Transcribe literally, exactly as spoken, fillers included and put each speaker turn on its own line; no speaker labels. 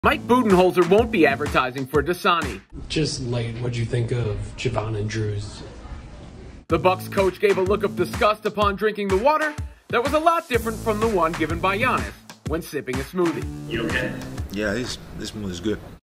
Mike Budenholzer won't be advertising for Dasani.
Just late, what'd you think of Javon and Drew's?
The Bucks coach gave a look of disgust upon drinking the water that was a lot different from the one given by Giannis when sipping a smoothie.
You okay?
Yeah, this this one is good.